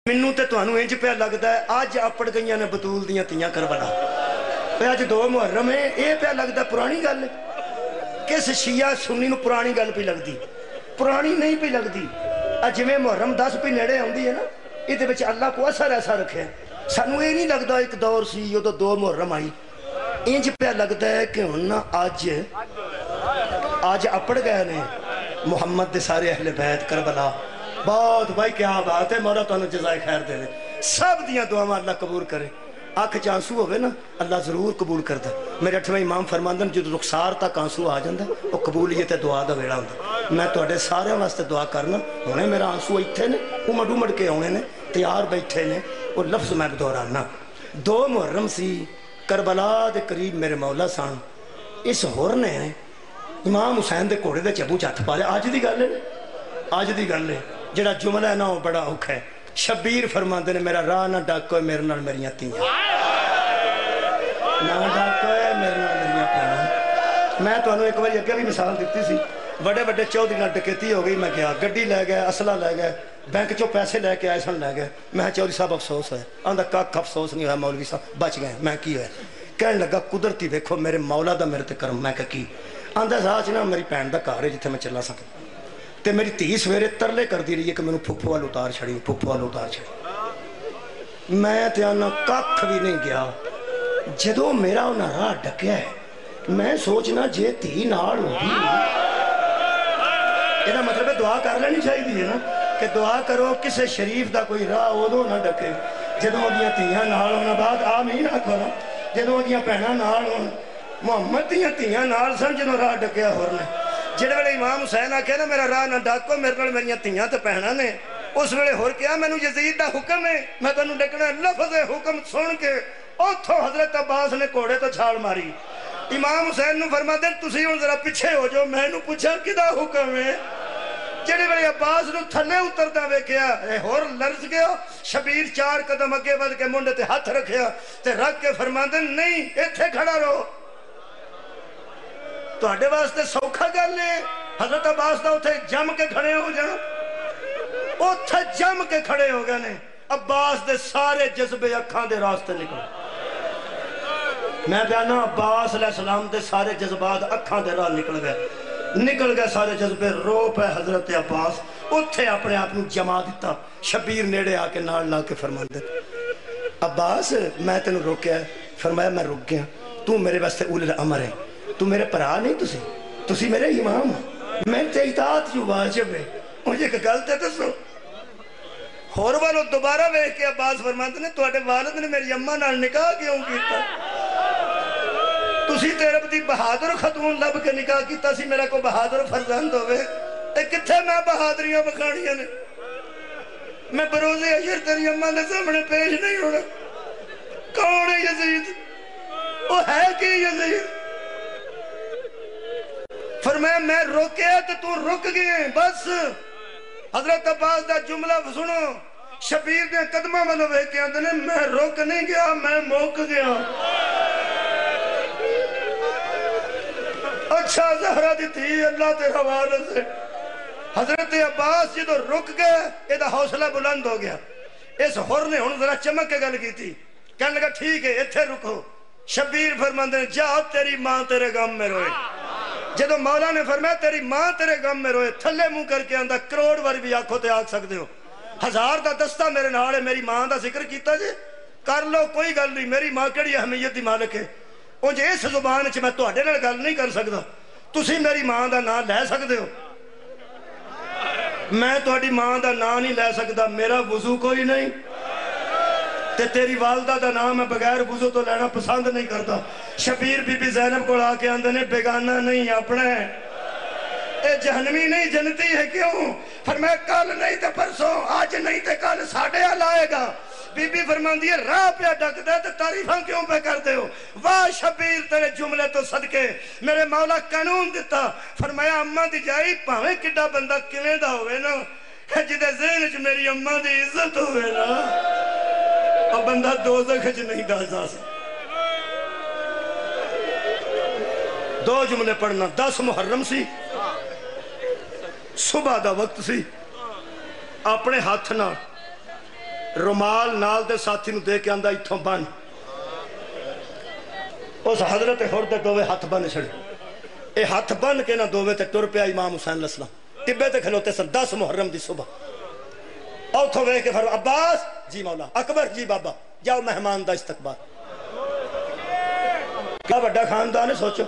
मैनू तो तुहानू इंज पिया लगता है अज अपड़ गई ने बतूल दियां तियां करबला अज 2 मुहर्रम है ये पिया लगता पुरानी गल किस शिया सुन्नी नू पुरानी गल पी लगती पुरानी नहीं पी लगती जिमें मुहर्रम 10 भी नेड़े आती है ना ये अल्लाह को असर ऐसा रखे सानू ये नहीं लगता एक दौर सी उदों 2 मुहर्रम आई इंज पिया लगता है कि हुण ना अज अपड़ गए ने मुहम्मद दे सारे अहले बैत करबला बहुत भाई क्या बात है मौला तुहानू जज़ाए खैर दे सब दियां दुआवां अल्लाह कबूल करे अख च आंसू होवे ना अल्लाह जरूर कबूल करता मेरे 8वें इमाम फरमांदे ने जो रुखसार तक आंसू आ जाता वो कबूलियत दुआ का वेला होंदा मैं तुहाडे सारियां वास्ते दुआ करना हुणे मेरा आंसू इत्थे ने उमड़ उमड़ के आने ने तैयार बैठे ने वो लफ्ज़ मैं दोहराना 2 मुहर्रम सी करबला दे करीब मेरे मौला सन इस होर ने इमाम हुसैन दे घोड़े दे चबू च हथ पा लिया अज दी गल है अज दी गल है जिहड़ा जुमला है ना वो बड़ा औखा है शबीर फरमाते ने मेरा राह ना डाको मेरे नाल मेरियां तियां ना डाको मेरे नाल मेरियां भैणां मैं तुहानू एक बार अगे भी मिसाल दी सी बड़े बड़े चौधरी नाल डकैती हो गई मैं गया गड्डी लै गए असला लै गए बैंक चो पैसे लैके आए सन लै गए मैं चौधरी साहब अफसोस है आंदा कख अफसोस नहीं होया मौलवी साहब बच गए मैं की होया कहन लगा कुदरती देखो मेरे मौला दा मेरे ते करम मैं की आंदा राह च ना मेरी भैन दा घर है जिथे मैं चला सका ते मेरी धी सवेरे तरले करती रही है कि मैनू फुफू वाल उतार छड़ी फुफू वाल उतार छड़ी मैं तो आना कख भी नहीं गया जदों मेरा उन्हें राह डकया है मैं सोचना जे धी नाल होगी ਇਹਦਾ मतलब है दुआ कर लेनी चाहिए ना कि दुआ करो किसी शरीफ का कोई राह उदों ना डके जदों ओदियां धीआं नाल होना बाद आमीन आखो ना जदों ओदियां भैणां नाल होण मुहम्मद दियां धीआं नाल सन जदों राह डकया होर ने जिहड़े वेले इमाम हुसैन आखे ना मेरा राह ना डाको मेरे नाल मेरियां धीआं ते भैणां ने उस वेले होर क्या मैनू यजीद दा हुक्म है मैं तैनूं डकना लफ्ज़ हुक्म सुन के उथों हजरत अब्बास ने घोड़े तो छाल मारी इमाम हुसैन नूं फरमाते तुसीं हुण जरा पिछे हो जाओ मैनूं पुछां किदा हुक्म है जिहड़े वेले अब्बास नूं थल्ले उतरदा वेखिया होर लरज गया शबीर 4 कदम अगे वध के मुंडे ते हथ रखिया ते रख के फरमाते नहीं इत्थे खड़ा रहो तुहाडे वास्ते सौखा गल है हजरत अब्बास दा उत्थे जम के खड़े हो जाना उत्थे जम के खड़े हो गए ने अब्बास दे सारे जज्बे अखां दे रास्ते निकल मैं बयाना अब्बास अलैहिस्सलाम दे सारे जज्बात अखां दे राह निकल गए सारे जज्बे रो पे हजरत अब्बास उत्थे अपने आप नूं जमा दिता शबीर नेड़े आके नाल ला के फरमांदे अब्बास मैं तेनू रोकिया फरमाया मैं रुक गया तू मेरे वास्ते उल अमर है तू मेरे भरा नहीं तुसी मेरे इमाम मैं ते इताअत जो वाजिब है मुझे एक गल ते दसो होर वालों दोबारा वेख के अब्बास फरमाते ने तुहाडे वालिद ने मेरी अम्मा नाल निकाह क्यों कीता तुसी तेरे दी बहादुर खतून लब के निकाह कीता सी मेरा कोई बहादुर फरजंद होवे ते किथे मैं बहादुरियां बखाणियां ने मैं बरोज़े अशर तेरी अम्मा दे सामने पेश नहीं होना कौन है यजीद वो है कि यजीद फरमाया मैं रोके तो तू रुक गए बस हजरत अब्बास का जुमला सुनो शबीर ने कदमां वालों वेख के आंदे ने मैं रुक नहीं गया मैं मुक गया अच्छा ज़हरा दी थी अल्लाह तेरे हवाले से हजरत अब्बास जो रुक गए एदा हौसला बुलंद हो गया इस होर ने हुण जरा चमक के गल की कहने लगा ठीक है इत्थे रुको शबीर फरमांदे जाओ तेरी मां तेरे गम में रोए जदों मौला ने फरमाया तेरी मां तेरे गम में रोए थल्ले मुंह करके आंदा करोड़ बार भी आखो ते आख सकते हो 1000 का दस्ता मेरे नाल है मेरी मां का जिक्र किया जे कर लो कोई गल नहीं मेरी मां केड़ी अहमियत की मालिक है उंज इस जुबान च मैं तुहाडे नाल गल नहीं कर सकदा तुसी मेरी मां का नाम लै सकते हो मैं तुहाडी मां का नाम नहीं लै सकदा मेरा वजू कोई नहीं ते तेरी वालदा का नाम मैं बगैर वजू तो लेना पसंद नहीं करता शबीर बीबी ज़ैनब को आके आंदे ने बेगाना नहीं अपना ए जहनवी नहीं जनती है क्यों फरमाया कल नहीं तो परसों आज नहीं तो कल साढ़े हाल आएगा बीबी फरमांदी है राह पे डकदा ते तारीफां क्यों पे करते हो वाह शबीर तेरे जुमले तो सदके मेरे मौला कानून दिता फरमाया अम्मा दी जाई भावें किड्डा बंदा किवें दा होवे ना जिदे ज़हन च मेरी अम्मा दी इज्जत होवे ना और बंदा दोज़ख च नहीं जा सकता 2 जुमले पढ़ना 10 मुहर्रम सी सुबह का वक्त सी अपने हाथ ना رومال نال دے ساتھی نو دے کے آندا اتھوں بن اس حضرت ہور دے دووے ہاتھ بن چھڑے اے ہاتھ بن کے نہ دووے تے ٹر پیا امام حسین علیہ السلام ٹبے تے کھلوتے سن 10 محرم دی صبح اوتھوں ویکھ کے فرمایا عباس جی مولا اکبر جی بابا جاؤ مہمان دا استقبال کیا بڑا خاندان ہے سوچو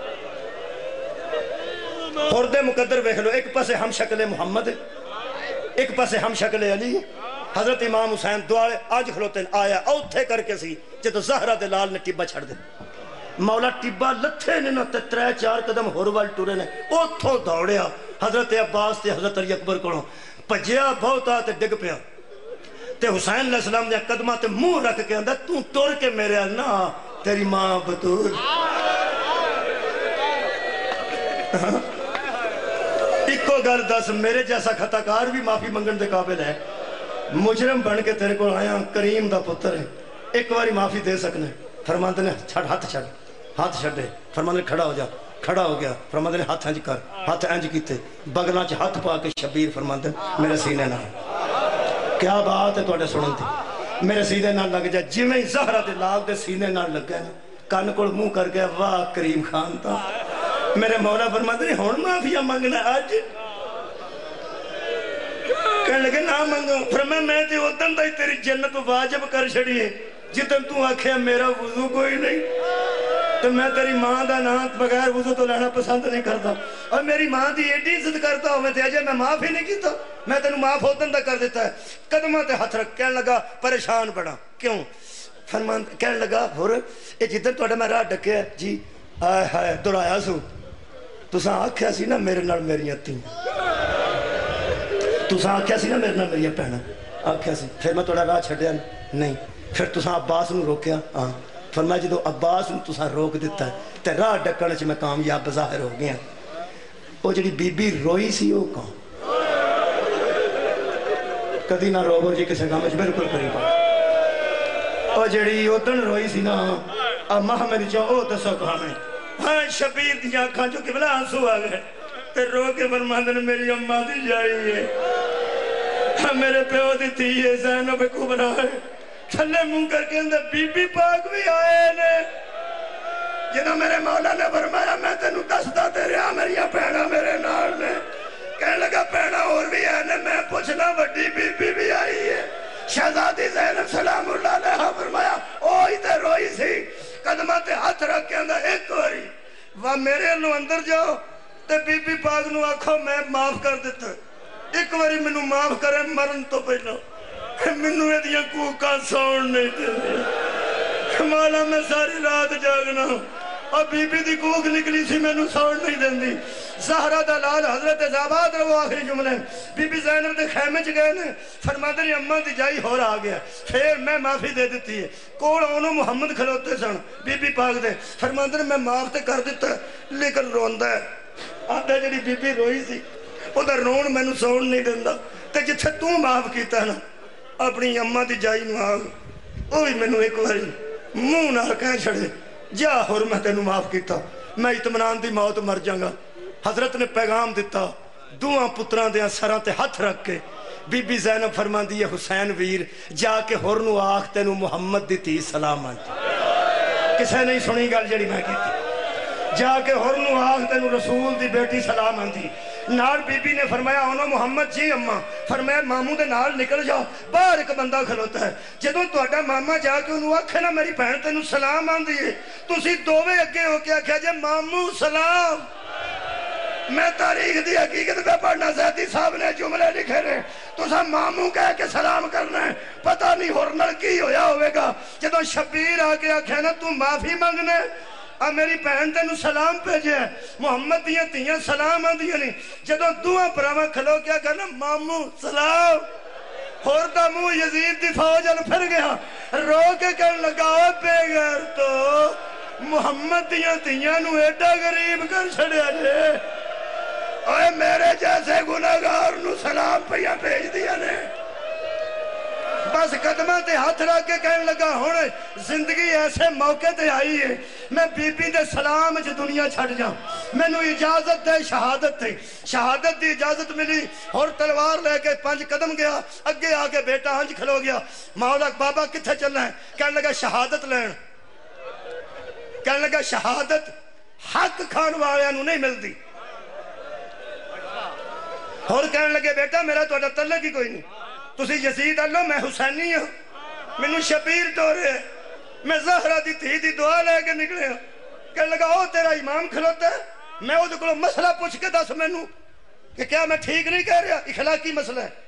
خورد مقدر ویکھ لو ایک پاسے ہم شکل محمد ہے ایک پاسے ہم شکل علی ہے حضرت امام حسین دعائے آج کھلوتے آیا اوتھے کر کے سی جدو زہرہ دے لال نے ٹبا چھڑ دے مولا ٹبا لتھے نے نہ تے 3-4 قدم ہور وال ٹرے نے اوتھوں دوڑیا حضرت عباس تے حضرت علی اکبر کولوں پجیا بہتا تے ڈگ پیا تے حسین علیہ السلام نے قدمہ تے منہ رکھ کے اندر تو ٹر کے میرے نا تیری ماں بطول ایکو گل دس میرے جیسا خطاکار بھی معافی منگن دے قابل ہے مجرم بن کے تیرے کو آیا کریم دا پتر ہے ایک باری معافی دے سکنے فرماندے نے چھڑ ہاتھ چھڑے فرماندے نے کھڑا ہو جا کھڑا ہو گیا فرماندے نے ہاتھ انج کر ہاتھ انج کیتے بغلاں چ ہاتھ پا کے شبیر فرماندے میرے سینے نہ کیا بات ہے تواڈے سنن دی میرے سینے نہ لگ جا جویں زہرہ دے لال دے سینے نہ لگا کن کول منہ کر گیا واہ کریم خان تا میرے مولا فرماتے ہیں ہون معافیا منگنا آج کہنے لگے نہ منگو فرمایا میں تے ودن دا تیری جنت واجب کر چھڑی ہے جتن تو آکھیا میرا وضو کوئی نہیں تو میں تیری ماں دا نام بغیر وضو تو لینا پسند نہیں کرتا اور میری ماں دی ایڈی عزت کرتا ہوں میں تے اجے میں معاف ہی نہیں کیتا میں تینوں معاف ودن دا کر دیتا ہے قدمہ تے ہاتھ رکھ کہنے لگا پریشان بڑا کیوں فرمان کہنے لگا ہور اے جدن توڑا میں راہ ڈکیا جی آئے ہائے دوڑایا سو تساں آکھیا سی نا میرے نال میری تھی تساں آکھیا سی نا میرے نال میری پہنا آکھیا سی پھر میں توڑا راہ چھڑیا نہیں پھر تساں عباس نو روکیا ہاں فرمایا جدو عباس نو تساں روک دیتا ہے تے راہ ڈکڑ چ میں کامیاب ظاہر ہو گیا وہ جڑی بی بی روئی سی وہ کون کدی نہ روو جی کسے کام بالکل قریب وہ جڑی ادن روئی سی نا اماں میری چاہو دسو کام ہے ہاں شبیر دی آنکھاں جو کہ بلا آنسو آ گئے تے رو کے فرماندے نے میری اماں دی جائی ہے ہاں میرے پیو دی تھی ہے زینب کبریٰ ہے تھلے منہ کر کے اندر بی بی پاک بھی آئے نے جنہوں میرے مولا نے فرمایا میں تینوں دستا تیرے میری پہنا میرے نال نے کہنے لگا پہنا اور بھی ہے نے میں پوچھنا وڈی بی بی بھی آئی ہے شہزادی زینب سلام اللہ علیہ فرمایا اوہی تے روئی سی قدمہ تے ہاتھ رکھ کے اندر ایک واری وہ میرے انہوں اندر جاؤ تے بی بی پاک نو آکھو میں معاف کر دیتا ایک واری منو معاف کرے مرن تو پہلو منو ایدیاں کوکاں سون نہیں دے مولا میں ساری رات جاگنا اور بی بی دی کوک نکلی سی میں نو سون نہیں دیں دی زہرہ دلال حضرت زاباد رو آخری جملے بی بی زینب دے خیمے چ گئے نے فرماتے ہیں اماں دی جائی ہو رہا گیا پھر میں معافی دے دیتی ہے کوڑ انہوں محمد کھلوتے سن بی بی پاک دے فرماتے ہیں میں معاف تے کر دیتا ہے لیکن روندہ ہے آدھا جڑی بی بی روئی سی ادھر رون میں نو سون نہیں دیندہ تے جتھے تو معاف کیتا ہے نا اپنی اماں دی جائی نو آگ اوہی میں نو ایک واری منہ نہ کہیں چھڑے جا حرمت انہوں معاف کیتا میں اطمینان دی موت مر جاؤں حضرت نے پیغام دیتا دعا پتران دیاں سراں تے ہاتھ رکھ کے بی بی زینب فرمان دی حسین ویر جا کے ہرنو آخ تینو محمد دی تی سلام آنتی کسے نہیں سنی گل جڑی میں کیتی جا کے ہرنو آخ تینو رسول دی بیٹی سلام آنتی نال بی بی نے فرمایا انہوں محمد جی اممہ فرمایا ماموں دے نال نکل جاؤ باہر ایک بندہ کھلوتا ہے جدوں تواڈا ماما جا کے انہوں آکھے نا میری بہن تینو سلام آندی ہے تسی دوویں اگے ہو کے آکھیا جے ماموں سلام میں تاریخ دی حقیقت پہ پڑھنا زیدی صاحب نے جملے لکھے رہے تو سا ماموں کہہ کے سلام کرنا ہے پتہ نہیں ہورنل کی ہویا ہوئے گا جدوں شبیر آکے آکھے نا تو معافی مانگنے اور میری بہن تینو سلام پہجے ہیں محمد دیاں تیاں سلام آندیاں نہیں جدوں دعا پراما کھلو کیا کہنا ماموں سلام ہورتا منہ یزید دی فوج ال پھر گیا رو کے کہنے لگا بے غیر تو محمد دیاں تیاں نو ایڈا غریب کر چھڑیا جے اوے میرے جیسے گناہگار نو سلام پہیا بھیج دیا نے بس قدمہ تے ہاتھ رکھ کے کہنے لگا ہن زندگی ایسے موقع تے آئی ہے میں بی بی دے سلام جو دنیا چھڑ جاؤں میں نو اجازت دے شہادت دی اجازت ملی اور تلوار لے کے 5 قدم گیا اگے آگے بیٹا ہنج کھلو گیا مولا بابا کتھے چلنا ہے کہنے لگا شہادت لین کہنے لگا شہادت حق کھان والے نو نہیں ملتی اور کہنے لگے بیٹا میرا تو تعلق ہی کوئی نہیں تسی یزید اللہ میں حسینی ہوں مینوں شبیر ٹورے میں زہرہ دی تھی دی دعا لے کے نکلے ہوں کہنے لگا او تیرا امام کھلوتا ہے میں وہ دکھلو مسئلہ پوچھ کے دس مینوں کہ کیا میں ٹھیک نہیں کہہ رہا اخلاقی مسئلہ ہے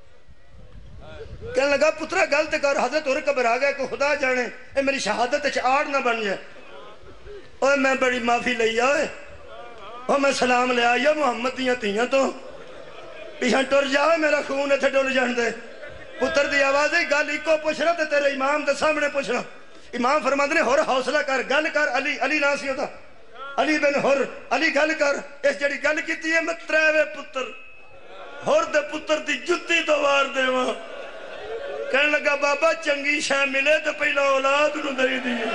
کہنے لگا پترہ غلط کر حضرت اور قبر آ گیا کہ خدا جانے اے میری شہادت آڑ نہ بن جائے اوہ میں بڑی معافی لئی آئے اوہ میں سلام لے آئے محمد دیاں تیاں تو پیچھا ٹر جاؤ میرا خون اتھے ڈول جان دے پتر دی آوازیں گل ایکو پوچھ رہا تے تیرے امام دے سامنے پوچھ رہا امام فرماندے نے ہور حوصلہ کر گل کر علی نام سی ہوتا علی بن ہور علی گل کر اس جڑی گل کیتی ہے میں تریوے پتر ہور دے پتر دی جتی تو وار دے وہاں کہنے لگا بابا چنگی شے ملے تو پہلا اولاد نو دے دیئے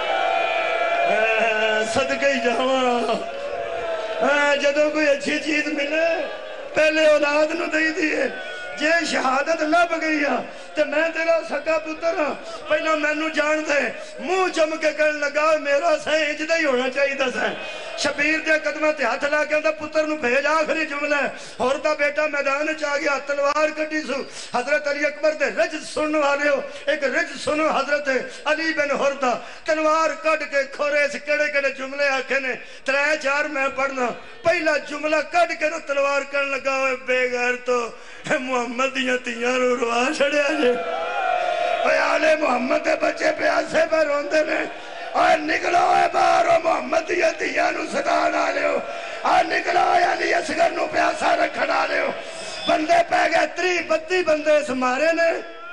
صدقہ ہی جاواں جدوں کوئی اچھی چیز ملے پہلے اولاد نو دے دیئے جے شہادت لب گئی ہے تو میں تیرا سکا پتر ہاں پہلا میں نو جان دے منہ چم کے کرن لگا میرا سہنج دے ہی ہونا چاہیے دا سہن شبیر دے قدمہ تے ہاتھ لا کے اندھا پتر نو بھیج آخری جملہ ہے اور دا بیٹا میدان چاہ گیا تلوار کٹی سو حضرت علی اکبر دے رجز سننے والے ہو ایک رجز سنو حضرت علی بن حردہ تلوار کٹ کے کھورے سے کڑے کڑے جملے آکھے نے 3-4 میں پڑھنا پہلا جملہ کٹ کے نو تلوار کرن لگا ہوئے بے غیر تو محمد دیاں تیاں رو روا چھڑیا جے اے آلے محمد دے بچے پیاسے پہ روندے نے اور نکلو اے بارو محمد دیاں تیاں نو صدا نہ لے ہو اور نکلو اے علی اصغر نو پیاسا رکھنا لے ہو بندے پہ گئے 32 بندے اس مارے نے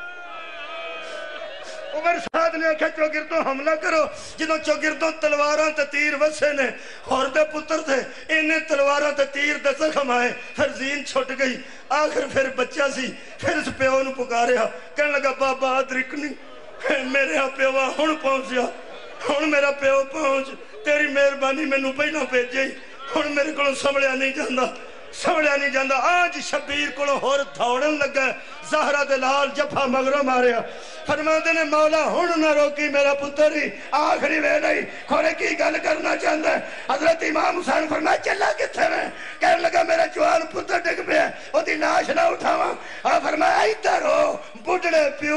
عمر سعد نے کہا چوگردوں حملہ کرو جنہوں چوگردوں تلواراں تے تیر وسے نے اور دے پتر تھے انہیں تلواراں تے تیر دے زخم آئے پھر زین چھوٹ گئی آخر پھر بچہ سی پھر اس پیو نو پکاریا کہنے لگا بابا ادرکنی میرے ہاں پیوا ہن پہنچیا ہن میرا پیو پہنچ تیری مہربانی میں نو پہلا بھیجے ہن میرے کو سمجھا نہیں جاندہ آج شبیر کو ہور دھوڑن لگا زہرہ دلال جفا مغرہ ماریا فرماتے نے مولا ہن نہ روکی میرا پتر ہی آخری ویلہ ہی کھولے کی گل کرنا چاہتا ہے حضرت امام حسین فرمایا چلا کتھے میں کہنے لگا میرا جوان پتر ڈگ پہ ہے وہ دی لاش نہ اٹھاواں اور فرمایا ادھر ہو بڑھڑے پیو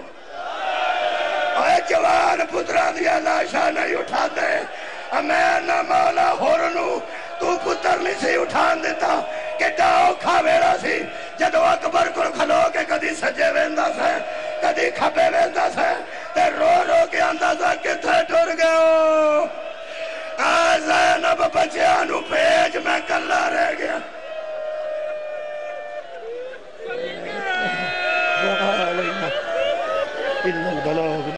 اے جوان پترہ دیا لاشا نہیں اٹھا دے میں نہ مولا ہورنو تو پتر نہیں سی اٹھان دیتا کہ ڈاؤ کھا ویڑا سی جدو اکبر کو کھلو کے کدی سجے ویندہ سے کدی کھپے ویندہ سے تے رو کے اندازہ کتھے ٹور گئے زینب بچیانو پیج میں کلہ رہ گیا